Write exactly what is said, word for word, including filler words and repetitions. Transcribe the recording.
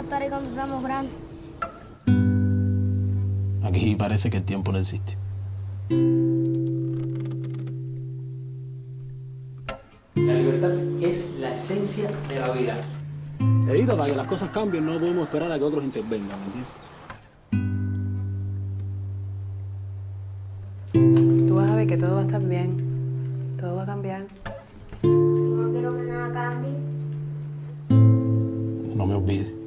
a estar ahí cuando seamos grandes. Aquí parece que el tiempo no existe. La libertad es la esencia de la vida. Edita, para que las cosas cambien no podemos esperar a que otros intervengan, ¿entiendes? Tú vas a ver que todo va a estar bien. Todo va a cambiar. No quiero que nada cambie. No me olvides.